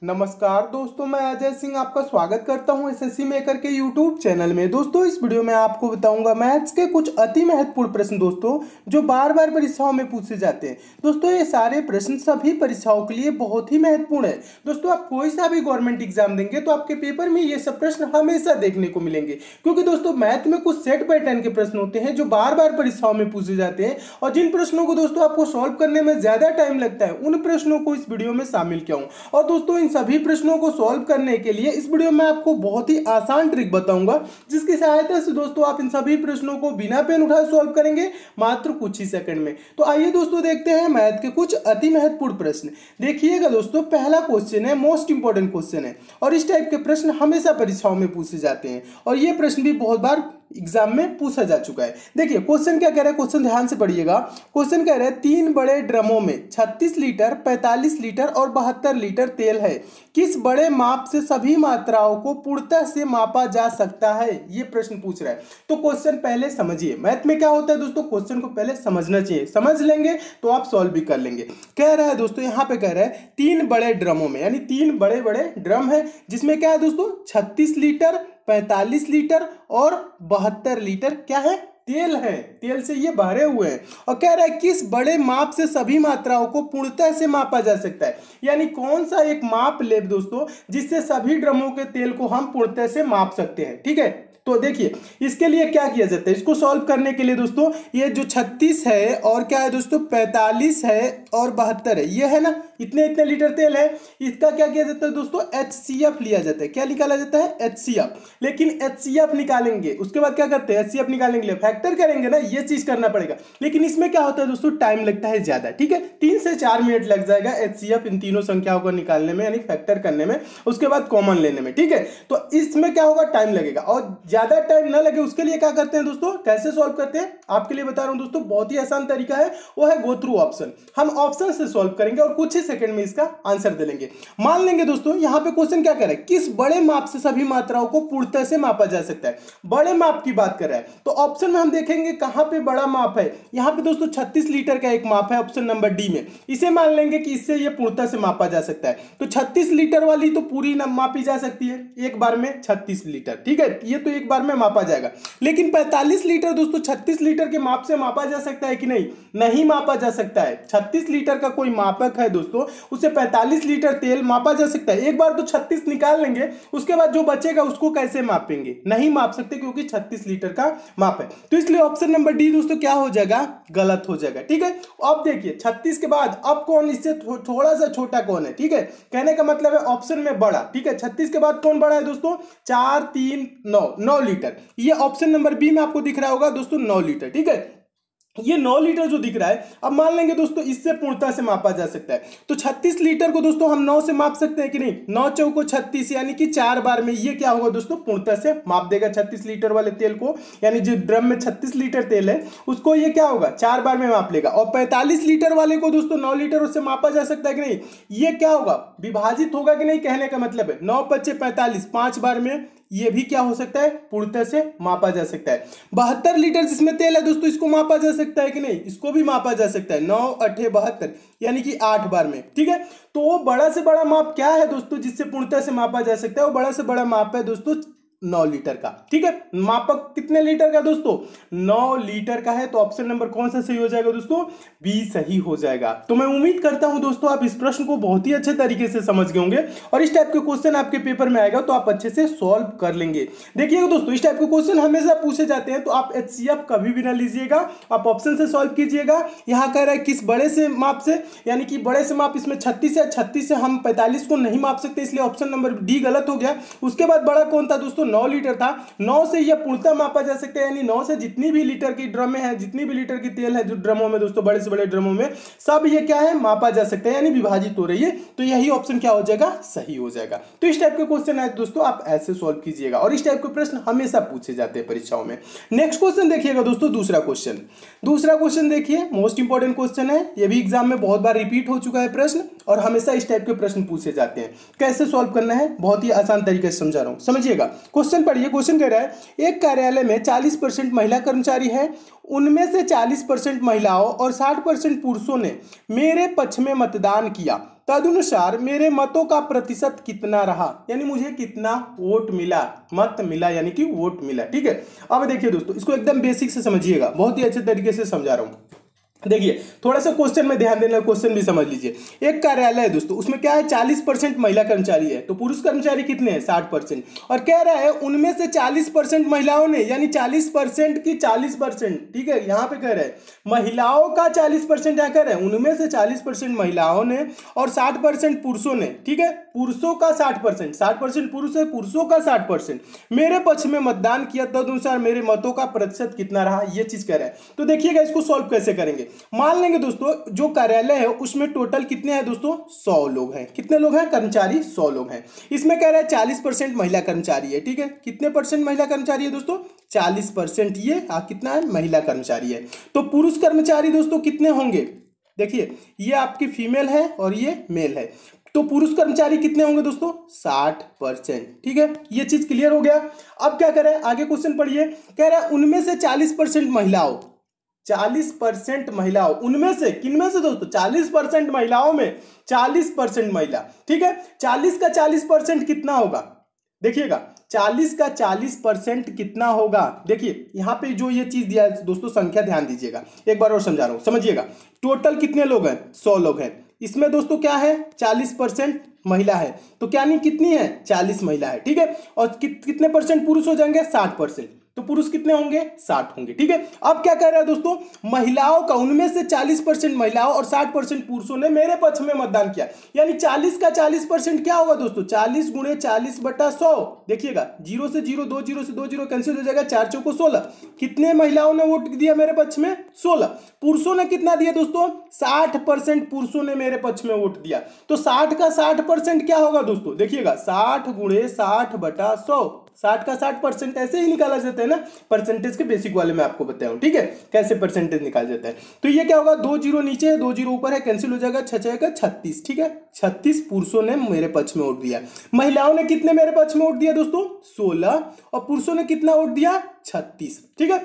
नमस्कार दोस्तों, मैं अजय सिंह आपका स्वागत करता हूं एसएससी मेकर के यूट्यूब चैनल में। दोस्तों, इस वीडियो में आपको बताऊंगा मैथ्स के कुछ अति महत्वपूर्ण प्रश्न दोस्तों, जो बार बार परीक्षाओं में पूछे जाते हैं। दोस्तों, ये सारे प्रश्न सभी परीक्षाओं के लिए बहुत ही महत्वपूर्ण है। दोस्तों, आप कोई सा भी गवर्नमेंट एग्जाम देंगे तो आपके पेपर में ये सब प्रश्न हमेशा देखने को मिलेंगे, क्योंकि दोस्तों मैथ में कुछ सेट पैटर्न के प्रश्न होते हैं जो बार बार परीक्षाओं में पूछे जाते हैं, और जिन प्रश्नों को दोस्तों आपको सॉल्व करने में ज्यादा टाइम लगता है उन प्रश्नों को इस वीडियो में शामिल किया हूं। और दोस्तों, इन सभी प्रश्नों को सॉल्व करने के लिए इस वीडियो में आपको बहुत ही आसान ट्रिक बताऊंगा, जिसकी सहायता से दोस्तों आप इन सभी प्रश्नों को बिना पेन उठाए सॉल्व करेंगे मात्र कुछ ही सेकंड में। तो आइए दोस्तों देखते हैं मैथ के कुछ अति महत्वपूर्ण प्रश्न। देखिएगा दोस्तों, पहला क्वेश्चन है, मोस्ट इंपॉर्टेंट क्वेश्चन है, और इस टाइप के प्रश्न हमेशा परीक्षाओं में पूछे जाते हैं, और ये प्रश्न भी बहुत बार एग्जाम में पूछा जा चुका है। देखिए क्वेश्चन क्या कह रहा है, क्वेश्चन ध्यान से पढ़िएगा। क्वेश्चन कह रहा है 3 बड़े ड्रमों में 36 लीटर, 45 लीटर और 72 लीटर तेल है। किस बड़े माप से सभी मात्राओं को पूर्णतः से मापा जा सकता है? ये प्रश्न पूछ रहा है। तो क्वेश्चन पहले समझिए। मैथ में क्या होता है दोस्तों, क्वेश्चन को पहले समझना चाहिए, समझ लेंगे तो आप सॉल्व भी कर लेंगे। कह रहा है दोस्तों, यहाँ पे कह रहा है 3 बड़े ड्रमों में, यानी 3 बड़े बड़े ड्रम है, जिसमें क्या है दोस्तों 36 लीटर, 45 लीटर और 72 लीटर क्या है, तेल है। तेल से ये भरे हुए हैं, और कह रहा है किस बड़े माप से सभी मात्राओं को पूर्णतः से मापा जा सकता है। यानी कौन सा एक माप ले दोस्तों जिससे सभी ड्रमों के तेल को हम पूर्णतः से माप सकते हैं। ठीक है, तो देखिए इसके लिए क्या किया जाता है, इसको सॉल्व करने के लिए दोस्तों ये जो 36 है और क्या है दोस्तों 45 है और 72 है, ये है ना, इतने इतने लीटर तेल है। इसका क्या किया जाता है दोस्तों, HCF लिया जाता है। क्या निकाला जाता है, HCF। लेकिन HCF निकालेंगे उसके बाद क्या करते हैं, HCF निकालने के लिए फैक्टर करेंगे ना, ये चीज करना पड़ेगा। लेकिन इसमें क्या होता है दोस्तों, टाइम लगता है ज्यादा। ठीक है, 3 से 4 मिनट लग जाएगा HCF इन तीनों संख्याओं को निकालने में, यानी फैक्टर करने में, उसके बाद कॉमन लेने में। ठीक है, तो इसमें क्या होगा, टाइम लगेगा, और ज्यादा टाइम ना लगे उसके लिए क्या करते हैं दोस्तों, कैसे सॉल्व करते हैं आपके लिए बता रहा हूं दोस्तों। बहुत ही आसान तरीका है, वो है गो थ्रू ऑप्शन। हम ऑप्शन से सॉल्व करेंगे और कुछ ही सेकंड में इसका आंसर दे लेंगे। मान लेंगे दोस्तों यहां पे क्वेश्चन क्या कर रहा है, किस बड़े माप से सभी मात्राओं को पूर्णतः से मापा जा सकता है। बड़े माप की बात कर रहा है, तो ऑप्शन में हम देखेंगे कहां पे बड़ा माप है। यहां पे दोस्तों 36 लीटर का एक माप है ऑप्शन नंबर डी में, इसे मान लेंगे कि इससे ये पूर्णतः से मापा जा सकता है। तो 36 लीटर वाली तो पूरी मापी जा सकती है एक बार में 36 लीटर। ठीक है, ये तो एक बार में मापा जाएगा। लेकिन 45 लीटर दोस्तों 36 लीटर के माप से मापा जा सकता है कि नहीं, नहीं मापा जा सकता है। 36 लीटर का कोई मापक है दोस्तों, उसे 45 लीटर तेल मापा जा सकता है। एक बार तो 36 निकाल लेंगे, उसके बाद जो बचेगा उसको कैसे मापेंगे, नहीं माप सकते, क्योंकि 36 लीटर का माप है। तो इसलिए ऑप्शन नंबर डी दोस्तों क्या हो जाएगा, गलत हो जाएगा। ठीक है, अब देखिए 36 के बाद अब कौन इससे थोड़ा सा छोटा कौन है। ठीक है, कहने का मतलब है ऑप्शन में बड़ा। ठीक है, 36 के बाद कौन बड़ा है दोस्तों, 4 3 9 लीटर। ये ऑप्शन नंबर बी में आपको दिख रहा होगा दोस्तों 9 लीटर। ठीक है, ये 9 लीटर जो दिख रहा है, अब मान लेंगे दोस्तों इससे पूर्णतः से मापा जा सकता है। तो 36 लीटर को दोस्तों हम 9 से माप सकते हैं कि नहीं, 9 चौको 36, यानी कि 4 बार में ये क्या होगा दोस्तों, पूर्णतः से माप देगा 36 लीटर वाले तेल को। यानी जो ड्रम में 36 लीटर तेल है उसको ये क्या होगा, 4 बार में माप लेगा। और 45 लीटर वाले को दोस्तों 9 लीटर उससे मापा जा सकता है कि नहीं, ये क्या होगा, विभाजित होगा कि नहीं, कहने का मतलब है 9 5 45, 5 बार में ये भी क्या हो सकता है, पूर्णतः से मापा जा सकता है। 72 लीटर जिसमें तेल है दोस्तों, इसको मापा जा सकता है कि नहीं, इसको भी मापा जा सकता है। 9 8 72, यानी कि 8 बार में। ठीक है, तो वो बड़ा से बड़ा माप क्या है दोस्तों जिससे पूर्णतः से मापा जा सकता है, वो बड़ा से बड़ा माप है दोस्तों 9 लीटर का। ठीक है, मापक कितने लीटर का दोस्तों, 9 लीटर का है। तो ऑप्शन नंबर कौन सा सही हो जाएगा दोस्तों, बी सही हो जाएगा। तो मैं उम्मीद करता हूं दोस्तों आप इस प्रश्न को बहुत ही अच्छे तरीके से समझ गए होंगे, और इस टाइप के क्वेश्चन आपके पेपर में आएगा तो आप अच्छे से सॉल्व कर लेंगे। देखिएगा दोस्तों, इस टाइप के क्वेश्चन हमेशा पूछे जाते हैं, तो आप HCF कभी भी ना लीजिएगा, आप ऑप्शन से सॉल्व कीजिएगा। यहां कह रहा है किस बड़े से माप से, यानी कि बड़े से माप इसमें 36 है, 36 से हम 45 को नहीं माप सकते, इसलिए ऑप्शन नंबर डी गलत हो गया। उसके बाद बड़ा कौन था दोस्तों, 9 लीटर था। 9 से यह पूर्णतः मापा जा सकता है, यानी 9 से जितनी भी लीटर की ड्रम है, जितनी भी लीटर की तेल है जो ड्रमों में दोस्तों, बड़े से बड़े ड्रमों में सब ये क्या है, मापा जा सकता है, यानी विभाजित हो रही है। तो यही ऑप्शन क्या हो जाएगा, सही हो जाएगा। तो इस टाइप के क्वेश्चन आए दोस्तों आप ऐसे सॉल्व कीजिएगा, और इस टाइप के प्रश्न हमेशा पूछे जाते हैं परीक्षाओं में। नेक्स्ट क्वेश्चन देखिएगा दोस्तों, दूसरा क्वेश्चन देखिए, मोस्ट इंपॉर्टेंट क्वेश्चन है, ये भी एग्जाम में बहुत बार रिपीट हो चुका है प्रश्न, और हमेशा इस टाइप के प्रश्न पूछे जाते हैं। कैसे सॉल्व करना है, बहुत ही आसान तरीके से समझा रहा हूं, समझिएगा। क्वेश्चन पढ़िए। क्वेश्चन कह रहा है एक कार्यालय में 40% महिला कर्मचारी है, उनमें से 40% महिलाओं और 60% पुरुषों ने मेरे पक्ष में मतदान किया। तदनुसार मेरे मतों का प्रतिशत कितना रहा, यानी मुझे कितना वोट मिला, मत मिला यानी कि वोट मिला। ठीक है, अब देखिए दोस्तों, इसको एकदम बेसिक से समझिएगा, बहुत ही अच्छे तरीके से समझा रहा हूं। देखिए थोड़ा सा क्वेश्चन में ध्यान देना, क्वेश्चन भी समझ लीजिए। एक कार्यालय है दोस्तों, उसमें क्या है 40% महिला कर्मचारी है, तो पुरुष कर्मचारी कितने हैं 60%, और कह रहा है उनमें से 40% महिलाओं ने, यानी 40% की 40%, ठीक है, यहाँ पे कह रहे हैं महिलाओं का 40%, क्या कह रहे हैं उनमें से 40% महिलाओं ने और 60% पुरुषों ने, ठीक है, पुरुषों का 60%, 60% पुरुष है, पुरुषों का 60% मेरे पक्ष में मतदान किया, तदनुसार मेरे मतों का प्रतिशत कितना रहा, ये चीज कह रहा है। तो देखिएगा इसको सॉल्व कैसे करेंगे। मान लेंगे दोस्तों जो कार्यालय है उसमें टोटल कितने हैं दोस्तों, 100 लोग हैं। कितने लोग हैं, कर्मचारी 100 लोग हैं। इसमें कह रहा है 40% महिला कर्मचारी है, ठीक है, कितने परसेंट महिला कर्मचारी है दोस्तों, 40% ये कितना है, महिला कर्मचारी है। तो पुरुष कर्मचारी दोस्तों कितने होंगे, देखिए ये आपकी फीमेल है और ये मेल है, तो पुरुष कर्मचारी कितने होंगे दोस्तों, 60%। ठीक है, ये चीज क्लियर हो गया। अब क्या करें, आगे क्वेश्चन पढ़िए, कह रहा है उनमें से 40% महिलाओं, 40% महिलाओं, उनमें से किनमें से दोस्तों, 40% महिलाओं में 40% महिला, ठीक है, 40 का 40% कितना होगा, देखिएगा 40 का 40% कितना होगा। देखिए यहां पे जो ये चीज दिया है दोस्तों, संख्या ध्यान दीजिएगा, एक बार और समझा रहा हूं, समझिएगा। टोटल कितने लोग हैं, 100 लोग हैं, इसमें दोस्तों क्या है 40% महिला है, तो क्या नहीं कितनी है, 40 महिला है, ठीक है, और कितने परसेंट पुरुष हो जाएंगे, 60%, तो पुरुष कितने होंगे, 60 होंगे। ठीक है, अब क्या कह रहा है दोस्तों, महिलाओं का, उनमें से 40% महिलाओं और 60% पुरुषों ने मेरे पक्ष में मतदान किया, यानी 40 का 40% क्या होगा दोस्तों, 40 गुणे 40/100, देखिएगा 0 से 0, 2 0 से 2 0 कैंसिल हो जाएगा, 4 चौको 16। कितने महिलाओं ने वोट दिया मेरे पक्ष में, 16। पुरुषों ने कितना दिया दोस्तों, 60% पुरुषों ने मेरे पक्ष में वोट दिया, तो 60 का 60% क्या होगा दोस्तों, देखिएगा 60 गुणे 60/100, 60 का 60% ऐसे ही निकाला जाता है ना, परसेंटेज के बेसिक वाले में आपको बताया हूं, ठीक है, कैसे परसेंटेज निकाल जाता है। तो ये क्या होगा, 2 0 नीचे है, 2 0 ऊपर है, कैंसिल हो जाएगा, 6 6 का 36, ठीक है, 36 पुरुषों ने मेरे पक्ष में वोट दिया। महिलाओं ने कितने मेरे पक्ष में वोट दिया दोस्तों, 16, और पुरुषों ने कितना वोट दिया, 36, ठीक है।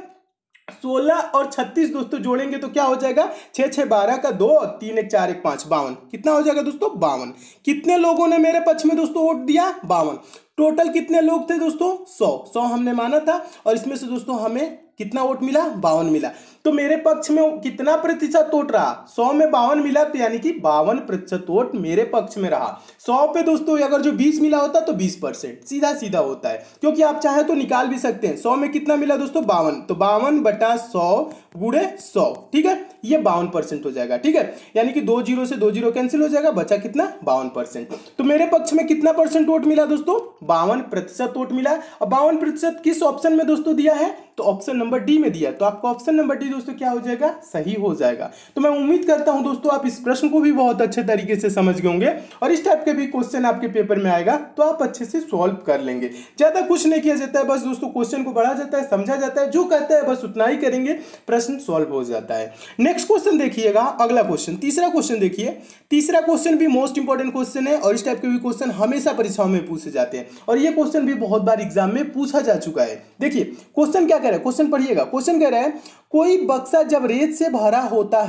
16 और 36 दोस्तों जोड़ेंगे तो क्या हो जाएगा, 6 6 12 का 2, 3 1 4 1 5, 52, कितना हो जाएगा दोस्तों, 52। कितने लोगों ने मेरे पक्ष में दोस्तों वोट दिया, 52। टोटल कितने लोग थे दोस्तों, 100 हमने माना था, और इसमें से दोस्तों हमें कितना वोट मिला, 52 मिला। तो मेरे पक्ष में कितना प्रतिशत वोट रहा, 100 में 52 मिला, तो यानी कि 52% वोट मेरे पक्ष में रहा। 100 पे दोस्तों अगर जो 20 मिला होता तो 20%, सीधा सीधा होता है, क्योंकि आप चाहे तो निकाल भी सकते हैं। 100 में कितना मिला दोस्तों, 52, तो 52/100 गुणे 100, ठीक है, ये 52% हो जाएगा। ठीक है, यानी कि 2 0 से 2 0 कैंसिल हो जाएगा, बचा कितना, 52%। तो मेरे पक्ष में कितना परसेंट वोट मिला दोस्तों, 52% वोट मिला। और 52% किस ऑप्शन में दोस्तों दिया है, तो ऑप्शन नंबर डी में दिया, तो आपका ऑप्शन नंबर डी दोस्तों क्या हो जाएगा, सही हो जाएगा। तो मैं उम्मीद करता हूं दोस्तों आप इस प्रश्न को भी बहुत अच्छे तरीके से समझ गए होंगे, और इस टाइप के भी क्वेश्चन आपके पेपर में आएगा तो आप अच्छे से सॉल्व कर लेंगे। ज्यादा कुछ नहीं किया जाता है, बस दोस्तों क्वेश्चन को पढ़ा जाता है, समझा जाता है, जो कहता है बस उतना ही करेंगे, प्रश्न सॉल्व हो जाता है। नेक्स्ट क्वेश्चन देखिएगा, अगला क्वेश्चन, तीसरा क्वेश्चन देखिए। तीसरा क्वेश्चन भी मोस्ट इंपॉर्टेंट क्वेश्चन है, और इस टाइप के भी क्वेश्चन हमेशा परीक्षाओं में पूछे जाते हैं, और ये क्वेश्चन भी बहुत बार एग्जाम में पूछा जा चुका है। देखिए क्वेश्चन क्या कह रहा है, क्वेश्चन पढ़िएगा। क्वेश्चन कह रहा है कोई बक्सा जब रेत से भरा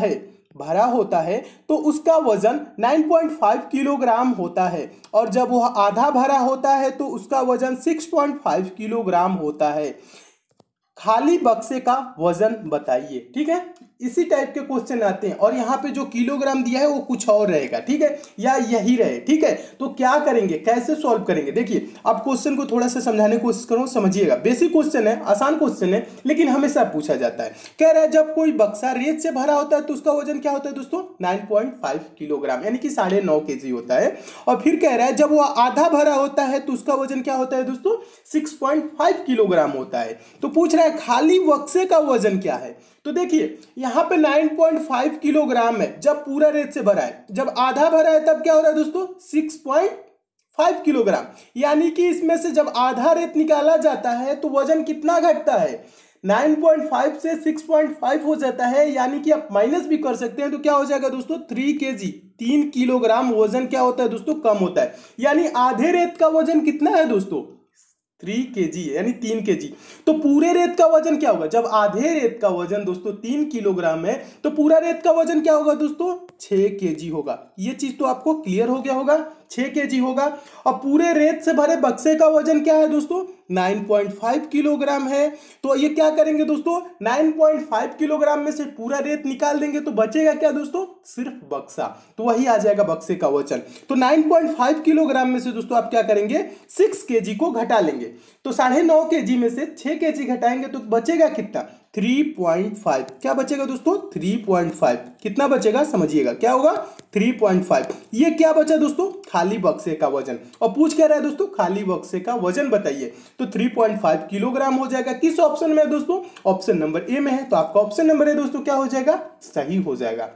होता है तो उसका वजन 9.5 किलोग्राम होता है, और जब वह आधा भरा होता है तो उसका वजन 6.5 किलोग्राम होता है। खाली बक्से का वजन बताइए। ठीक है, इसी टाइप के क्वेश्चन आते हैं, और यहाँ पे जो किलोग्राम दिया है वो कुछ और रहेगा, ठीक है, या यही रहे। ठीक है, तो क्या करेंगे, कैसे सॉल्व करेंगे, देखिए आप क्वेश्चन को थोड़ा सा समझाने की कोशिश करो, समझिएगा। बेसिक क्वेश्चन है, आसान क्वेश्चन है, लेकिन हमेशा पूछा जाता है। कह रहा है जब कोई बक्सा रेत से भरा होता है तो उसका वजन क्या होता है दोस्तों, 9.5 किलोग्राम, यानी कि 9.5 kg होता है। और फिर कह रहा है जब वो आधा भरा होता है तो उसका वजन क्या होता है दोस्तों, 6.5 किलोग्राम होता है। तो पूछ रहा है खाली बक्से का वजन क्या है। तो देखिए यहां पे 9.5 किलोग्राम है जब पूरा रेत से भरा है, जब आधा भरा है तब क्या हो रहा है दोस्तों, 6.5 किलोग्राम, यानी कि इसमें से जब आधा रेत निकाला जाता है तो वजन कितना घटता है, 9.5 से 6.5 हो जाता है, यानी कि आप माइनस भी कर सकते हैं, तो क्या हो जाएगा दोस्तों, 3 kg, 3 किलोग्राम वजन क्या होता है दोस्तों, कम होता है। यानी आधे रेत का वजन कितना है दोस्तों, 3 kg, यानी 3 kg। तो पूरे रेत का वजन क्या होगा, जब आधे रेत का वजन दोस्तों 3 किलोग्राम है तो पूरा रेत का वजन क्या होगा दोस्तों, 6 kg होगा। ये चीज तो आपको क्लियर हो गया होगा, 6 kg होगा। और पूरे रेत से भरे बक्से का वजन क्या है दोस्तों, 9.5 किलोग्राम है। तो ये क्या करेंगे दोस्तों, 9.5 किलोग्राम में से पूरा रेत निकाल देंगे तो बचेगा क्या दोस्तों, सिर्फ बक्सा। तो वही आ जाएगा बक्से का वजन। तो 9.5 किलोग्राम में से दोस्तों आप क्या करेंगे, 6 kg को घटा लेंगे। तो 9.5 kg में से 6 kg घटाएंगे तो बचेगा कितना, 3.5। क्या बचेगा दोस्तों, 3.5। कितना बचेगा समझिएगा, क्या होगा, 3.5। ये क्या बचा दोस्तों, खाली बक्से का वजन। और पूछ क्या रहा है दोस्तों, खाली बक्से का वजन बताइए। तो 3.5 किलोग्राम हो जाएगा। किस ऑप्शन में है दोस्तों, ऑप्शन नंबर ए में है। तो आपका ऑप्शन नंबर ए दोस्तों क्या हो जाएगा, सही हो जाएगा।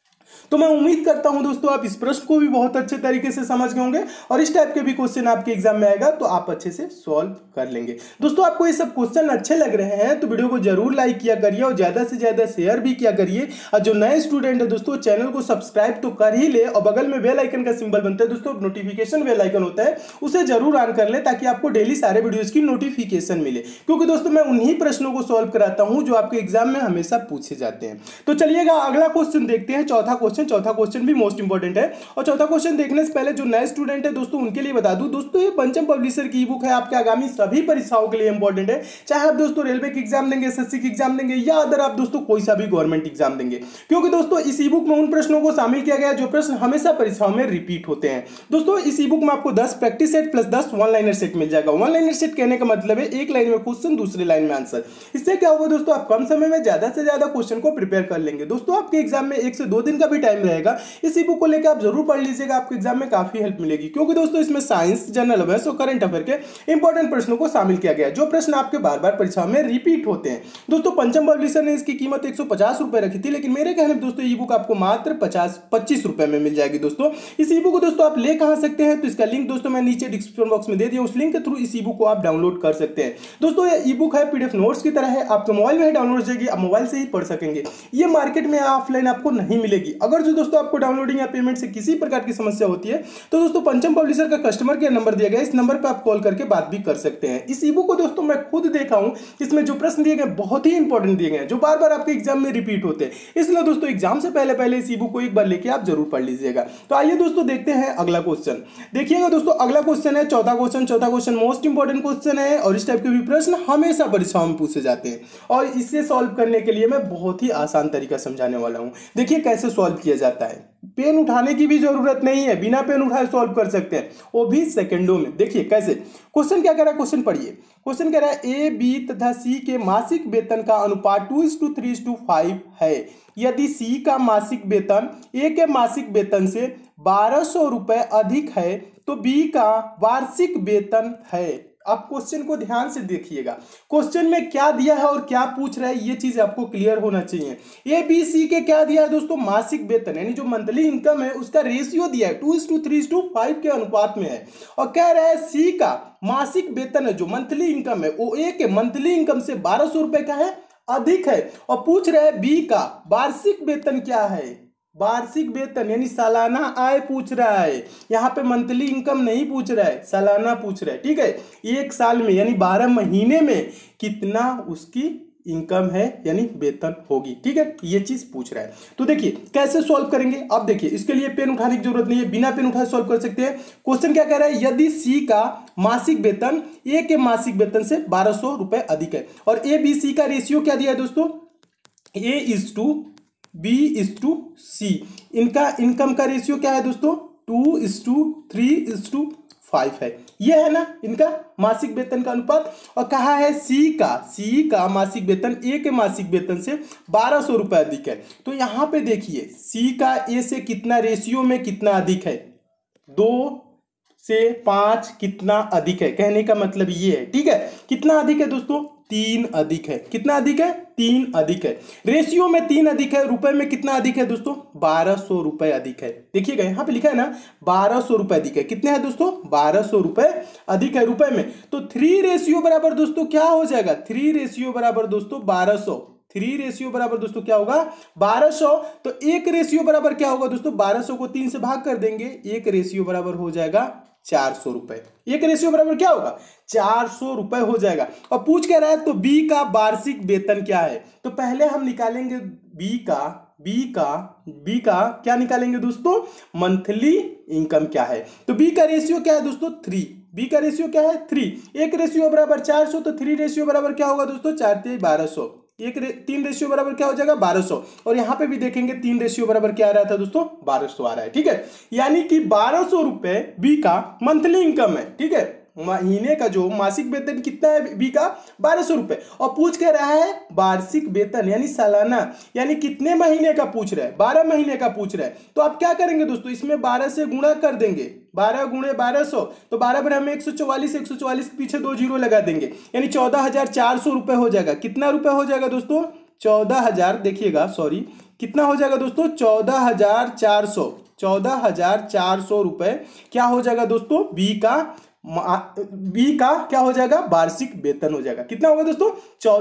तो मैं उम्मीद करता हूं दोस्तों आप इस प्रश्न को भी बहुत अच्छे तरीके से समझ गए होंगे और इस टाइप के भी क्वेश्चन आपके एग्जाम में आएगा तो आप अच्छे से सॉल्व कर लेंगे। दोस्तों आपको ये सब क्वेश्चन अच्छे लग रहे हैं तो वीडियो को जरूर लाइक किया करिए और ज्यादा से ज्यादा शेयर भी किया करिए। और जो नए स्टूडेंट है दोस्तों चैनल को सब्सक्राइब तो कर ही ले और बगल में बेल आइकन का सिंबल बनता है दोस्तों, नोटिफिकेशन बेल आइकन होता है, उसे जरूर ऑन कर ले ताकि आपको डेली सारे वीडियोज की नोटिफिकेशन मिले। क्योंकि दोस्तों मैं उन्हीं प्रश्नों को सॉल्व कराता हूं जो आपके एग्जाम में हमेशा पूछे जाते हैं। तो चलिएगा अगला क्वेश्चन देखते हैं, चौथा क्वेश्चन भी मोस्ट इंपॉर्टेंट है। और चौथा क्वेश्चन देखने से पहले जो नए स्टूडेंट है दोस्तों उनके लिए बता दूं दोस्तों, ये पंचम पब्लिशर की ई बुक है, आपके आगामी सभी परीक्षाओं के लिए इंपॉर्टेंट है। चाहे आप दोस्तों रेलवे की एग्जाम देंगे, एसएससी की एग्जाम देंगे या अदर आप दोस्तों कोई सा भी गवर्नमेंट एग्जाम देंगे। क्योंकि दोस्तों इस ई बुक में उन प्रश्नों को शामिल किया गया है जो प्रश्न हमेशा परीक्षाओं में रिपीट होते हैं। दोस्तों इस ई बुक में आपको 10 practice set plus 10 one liner set मिल जाएगा। वन लाइनर सेट कहने का मतलब है एक लाइन में क्वेश्चन, दूसरी लाइन में आंसर। इससे क्या होगा दोस्तों, आप कम समय में ज्यादा से ज्यादा क्वेश्चन को प्रिपेयर कर लेंगे। दोस्तों आपके एग्जाम में 1 से 2 दिन का भी टाइम रहेगा, इस ई बुक को लेकर आप जरूर पढ़ लीजिएगा, आपके एग्जाम में काफी हेल्प मिलेगी। क्योंकि दोस्तों इसमें साइंस, जनरल अवेयर्स और करंट अफेयर के इंपॉर्टेंट प्रश्नों को शामिल किया गया है जो प्रश्न आपके बार बार परीक्षा में रिपीट होते हैं। दोस्तों पंचम पब्लिशर ने इसकी कीमत 150 रुपए रखी थी, लेकिन मेरे कहने पर दोस्तों ई बुक आपको मात्र 25 रुपए में मिल जाएगी। दोस्तों इस ई बुक को दोस्तों आप ले कहां सकते हैं, तो इसका लिंक दोस्तों मैं नीचे डिस्क्रिप्शन बॉक्स में दे दिया, उस लिंक के थ्रू इस ई बुक को आप डाउनलोड कर सकते हैं। दोस्तों ये ई बुक है पीडीएफ नोट्स की तरह है, आपके मोबाइल में ही डाउनलोड हो जाएगी, आप मोबाइल से ही पढ़ सकेंगे। ये मार्केट में ऑफलाइन आपको नहीं मिलेगी। अगर जो दोस्तों आपको डाउनलोडिंग या पेमेंट से किसी प्रकार की समस्या होती है तो दोस्तों पंचम पब्लिशर का कस्टमर केयर नंबर दिया गया है, इस नंबर पर आप कॉल करके बात भी कर सकते हैं। इस ई बुक को दोस्तों मैं खुद देखा हूं, इसमें जो प्रश्न दिए गए बहुत ही इंपॉर्टेंट दिए गए हैं जो बार बार आपके एग्जाम में रिपीट होते हैं। इसलिए दोस्तों एग्जाम से पहले इस ई बुक को एक बार लेके आप जरूर पढ़ लीजिएगा। तो आइए दोस्तों देखते हैं अगला क्वेश्चन। देखिएगा दोस्तों अगला क्वेश्चन है चौथा क्वेश्चन मोस्ट इंपॉर्टेंट क्वेश्चन है और इस टाइप के भी प्रश्न हमेशा परीक्षाओं में पूछे जाते हैं और इसे सॉल्व करने के लिए मैं बहुत ही आसान तरीका समझाने वाला हूं। देखिए कैसे सॉल्व किया जाता है, पेन उठाने की भी जरूरत नहीं है, बिना पेन उठाए सॉल्व कर सकते हैं, वो भी सेकंडों में। देखिए कैसे, क्वेश्चन क्या कह रहा है, क्वेश्चन पढ़िए। क्वेश्चन कह रहा है ए, बी तथा सी के मासिक वेतन का अनुपात 2:3:5 है। यदि सी का मासिक वेतन ए के मासिक वेतन से 1200 रुपए अधिक है तो बी का वार्षिक वेतन है। अब क्वेश्चन को ध्यान से देखिएगा, क्वेश्चन में क्या दिया है और क्या पूछ रहा है ये चीज आपको क्लियर होना चाहिए। ए बी सी के क्या दिया है दोस्तों, मासिक वेतन यानी जो मंथली इनकम है उसका रेशियो दिया है 2:3:5 के अनुपात में है। और कह रहा है सी का मासिक वेतन है जो मंथली इनकम है वो ए के मंथली इनकम से 1200 रुपए का है, अधिक है। और पूछ रहा है बी का वार्षिक वेतन क्या है, वार्षिक वेतन यानी सालाना आय पूछ रहा है। यहाँ पे मंथली इनकम नहीं पूछ रहा है, सालाना पूछ रहा है। ठीक है, एक साल में यानी 12 महीने में कितना उसकी इनकम है यानी वेतन होगी। ठीक है, ये चीज पूछ रहा है। तो देखिए कैसे सॉल्व करेंगे। अब देखिए इसके लिए पेन उठाने की जरूरत नहीं है, बिना पेन उठाए सॉल्व कर सकते हैं। क्वेश्चन क्या कह रहा है, यदि सी का मासिक वेतन ए के मासिक वेतन से 1200 रुपए अधिक है और ए बी सी का रेशियो क्या दिया है दोस्तों, A:B:C। इनका इनकम का रेशियो क्या है दोस्तों, 2:3:5 है। ये है ना इनका मासिक वेतन का अनुपात। और कहा है सी का मासिक वेतन ए के मासिक वेतन से 1200 रुपए अधिक है। तो यहां पे देखिए सी का ए से कितना रेशियो में कितना अधिक है, 2 से 5 कितना अधिक है, कहने का मतलब ये है। ठीक है, कितना अधिक है दोस्तों, 3 अधिक है। कितना अधिक है, 3 अधिक है। रेशियो में 3 अधिक है, रुपए में कितना अधिक है दोस्तों, 1200 रुपए अधिक है। देखिएगा यहाँ पे लिखा है ना 1200 रुपए अधिक है। कितने हैं दोस्तों, 1200 रुपए अधिक है रुपए में। तो 3 रेशियो बराबर दोस्तों क्या हो जाएगा, 3 रेशियो बराबर दोस्तों 1200। 3 रेशियो बराबर दोस्तों क्या होगा, 1200। तो 1 रेशियो बराबर क्या होगा दोस्तों, 1200 को 3 से भाग कर देंगे, 1 रेशियो बराबर हो जाएगा 400 रुपए। 1 रेशियो बराबर क्या होगा, 400 रुपए हो जाएगा। और पूछ क्या रहा है, तो बी का वार्षिक वेतन क्या है। तो पहले हम निकालेंगे बी का बी का क्या निकालेंगे दोस्तों, मंथली इनकम क्या है। तो बी का रेशियो क्या है दोस्तों, 3। बी का रेशियो क्या है, 3। एक रेशियो बराबर 400, तो 3 रेशियो बराबर क्या होगा दोस्तों, 4 3 1200। 3 रेशियो बराबर क्या हो जाएगा, 1200। और यहां पे भी देखेंगे 3 रेशियो बराबर क्या आ रहा था दोस्तों, 1200 आ रहा है। ठीक है, यानी कि 1200 रुपए बी का मंथली इनकम है। ठीक है, महीने का जो मासिक वेतन कितना है बी का, 1200 रुपए। और पूछ के रहा है वार्षिक वेतन यानी सालाना, यानी कितने महीने का पूछ रहा है, 12 महीने का पूछ रहा है। तो आप क्या करेंगे दोस्तों, इसमें 12 से गुणा कर देंगे, 12 गुणे 1200, तो 12 पर हमें 144, 144 के पीछे 2 जीरो लगा देंगे, यानी 14,400 रुपए हो जाएगा। कितना रुपए हो जाएगा दोस्तों, 14,000, देखिएगा सॉरी, कितना हो जाएगा दोस्तों, 14,400। 14,400 रुपए क्या हो जाएगा दोस्तों, बी का क्या हो जाएगा, वार्षिक वेतन हो जाएगा। कितना होगा दोस्तों,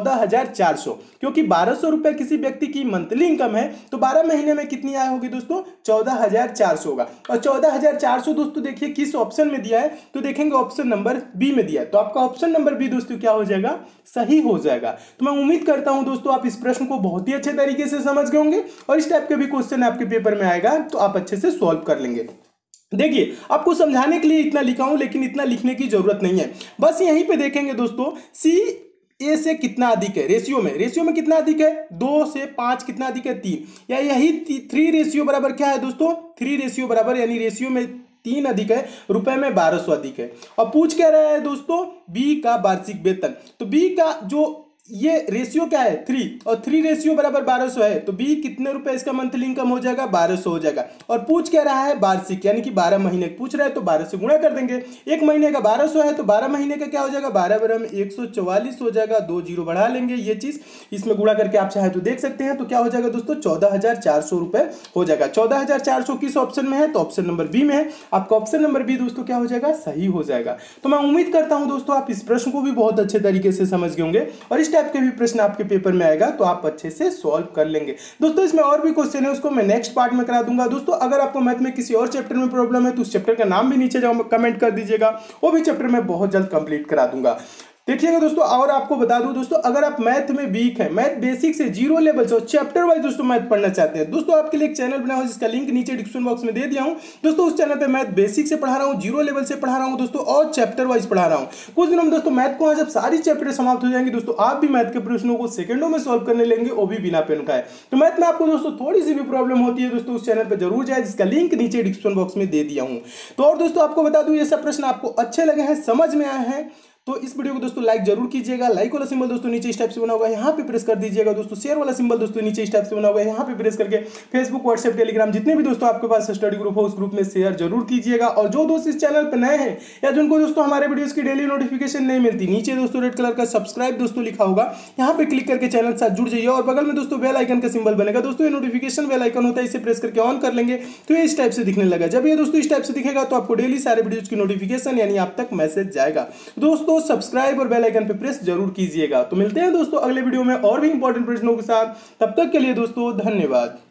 14,400। क्योंकि 1200 रुपए किसी व्यक्ति की मंथली इनकम है, तो 12 महीने में कितनी आय होगी दोस्तों, 14,400 होगा। और 14,400 दोस्तों देखिए किस ऑप्शन में दिया है, तो देखेंगे ऑप्शन नंबर बी में दिया है। तो आपका ऑप्शन नंबर बी दोस्तों क्या हो जाएगा, सही हो जाएगा। तो मैं उम्मीद करता हूं दोस्तों आप इस प्रश्न को बहुत ही अच्छे तरीके से समझ गए होंगे, और इस टाइप के भी क्वेश्चन आपके पेपर में आएगा तो आप अच्छे से सॉल्व कर लेंगे। देखिए आपको समझाने के लिए इतना लिखा हूं, लेकिन इतना लिखने की जरूरत नहीं है। बस यहीं पे देखेंगे दोस्तों, सी ए से कितना अधिक है, रेशियो में कितना अधिक है, 2 से 5 कितना अधिक है, 3, या यही 3 रेशियो बराबर क्या है दोस्तों, 3 रेशियो बराबर, यानी रेशियो में 3 अधिक है, रुपए में 1200 अधिक है। और पूछ क्या रहा है दोस्तों, बी का वार्षिक वेतन। तो बी का जो ये रेशियो क्या है, 3, और 3 रेशियो बराबर 1200 है, तो बी कितने रुपए इसका मंथली इनकम हो जाएगा, 1200 हो जाएगा। और पूछ क्या रहा है, वार्षिक, यानी कि 12 महीने पूछ रहा है, तो 12 से गुणा कर देंगे। एक महीने का 1200 है, तो 12 महीने का क्या हो जाएगा, 12 बराबर में 144 हो जाएगा, 2 जीरो बढ़ा लेंगे, ये चीज इसमें गुणा करके आप चाहे तो देख सकते हैं। तो क्या हो जाएगा दोस्तों, 14,400 रुपए हो जाएगा। 14,400 किस ऑप्शन में है, तो ऑप्शन नंबर बी में है। आपका ऑप्शन नंबर बी दोस्तों क्या हो जाएगा, सही हो जाएगा। तो मैं उम्मीद करता हूं दोस्तों आप इस प्रश्न को भी बहुत अच्छे तरीके से समझ गए होंगे, और इस टाइप के भी प्रश्न आपके पेपर में आएगा तो आप अच्छे से सॉल्व कर लेंगे। दोस्तों इसमें और भी क्वेश्चन है, उसको मैं नेक्स्ट पार्ट में करा दूंगा। दोस्तों अगर आपको मैथ में किसी और चैप्टर में प्रॉब्लम है तो उस चैप्टर का नाम भी नीचे कमेंट कर दीजिएगा, वो भी चैप्टर में बहुत जल्द कंप्लीट करा दूंगा। देखिएगा दोस्तों, और आपको बता दूं दोस्तों, अगर आप मैथ में वीक हैं, मैथ बेसिक से 0 लेवल से चैप्टर वाइज दोस्तों मैथ पढ़ना चाहते हैं, दोस्तों आपके लिए एक चैनल बना हुआ जिसका लिंक नीचे डिस्क्रिप्शन बॉक्स में दे दिया हूं। दोस्तों उस चैनल पे मैथ बेसिक से पढ़ा रहा हूं, 0 लेवल से पढ़ा रहा हूं दोस्तों, और चैप्टर वाइज पढ़ा रहा हूं। कुछ दिनों में दोस्तों मैथ को जब सारी चैप्टर समाप्त हो जाएंगे दोस्तों, आप भी मैथ के प्रश्नों को सेकंडों में सॉल्व करने लेंगे, वो भी बिना पेन उठाए। तो मैथ में आपको दोस्तों थोड़ी सी भी प्रॉब्लम होती है दोस्तों, उस चैनल पर जरूर जाए, जिसका लिंक नीचे डिस्क्रिप्शन बॉक्स में दे दिया हूं। तो और दोस्तों आपको बता दूं, ये सब प्रश्न आपको अच्छे लगे हैं, समझ में आए हैं, तो इस वीडियो को दोस्तों लाइक जरूर कीजिएगा। लाइक वाला सिंबल दोस्तों नीचे इस टाइप से बना होगा, यहाँ पे प्रेस कर दीजिएगा दोस्तों। शेयर वाला सिंबल दोस्तों नीचे इस टाइप से बना होगा, यहाँ पे प्रेस करके फेसबुक, व्हाट्सएप, टेलीग्राम जितने भी दोस्तों आपके पास स्टडी ग्रुप हो उस ग्रुप में शेयर जरूर कीजिएगा। और जो दोस्त इस चैनल पर नए हैं या जिनको दोस्तों हमारे वीडियोस की डेली नोटिफिकेशन नहीं मिलती, नीचे दोस्तों रेड कलर का सब्सक्राइब दोस्तों लिखा होगा, यहाँ पे क्लिक करके चैनल के साथ जुड़ जाइए। और बगल में दोस्तों बेल आइकन का सिंबल बनेगा दोस्तों, ये नोटिफिकेशन बेल आइकन होता है, इसे प्रेस करके ऑन कर लेंगे तो ये इस टाइप से दिखने लगा। जब ये दोस्तों इस टाइप से दिखेगा तो आपको डेली सारे वीडियोस की नोटिफिकेशन यानी आप तक मैसेज जाएगा। दोस्तों सब्सक्राइब और बेल आइकन पे प्रेस जरूर कीजिएगा। तो मिलते हैं दोस्तों अगले वीडियो में और भी इंपॉर्टेंट प्रश्नों के साथ, तब तक के लिए दोस्तों धन्यवाद।